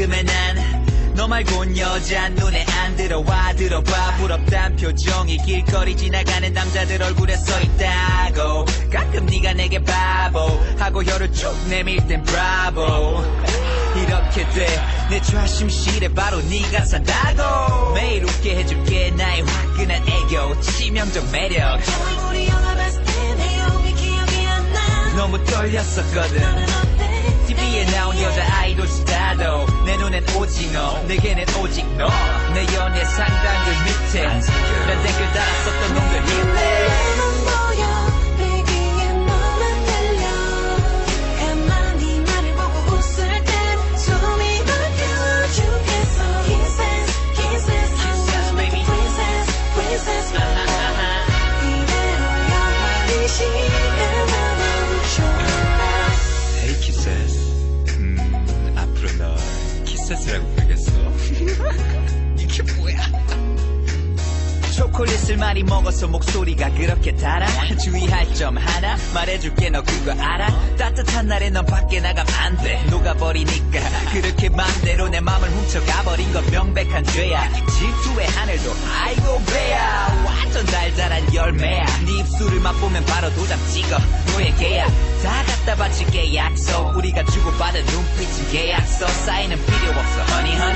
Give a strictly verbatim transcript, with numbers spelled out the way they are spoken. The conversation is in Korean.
지금의 난 너 말곤 여자 눈에 안 들어와. 들어봐 부럽단 표정이 길거리 지나가는 남자들 얼굴에 써있다고. 가끔 네가 내게 바보 하고 혀를 쭉 내밀 땐 브라보. 이렇게 돼 내 좌심실에 바로 네가 산다고. 매일 웃게 해줄게 나의 화끈한 애교 치명적 매력. 우리 영화 봤을 때 내용이 기억이 안 나. 너무 떨렸었거든. 티비에 나온 여자 아이돌 스타도 내 눈엔 오징어 내게는 오직 너. 내 연애 상담글 밑에 난 댓글 달았었던 놈들 일래. 내맘 보여 배기에 너만 들려. 가만히 나를 보고 웃을 땐 숨이 막혀 죽겠어. Kisses kisses 한가운데 princess princess 이대로 영원히 시간만 멈춰. Hey kisses. 음 앞으로 널 키세스라고 부르겠어. 이게 뭐야. 초콜릿을 많이 먹어서 목소리가 그렇게 달아. 주의할 점 하나 말해줄게 너 그거 알아. 따뜻한 날에 넌 밖에 나가면 안 돼. 녹아버리니까 그렇게 맘대로 내 맘을 훔쳐가버린 건 명백한 죄야. 질투의 하늘도 아이고 배야. 완전 달달한 열매야. 네 입술을 맛보면 바로 도장 찍어 너에게야. 다 갖다 바칠게 약속. 우리가 주고받은 눈빛은 계약서. 사인은 필요 없어 honey honey.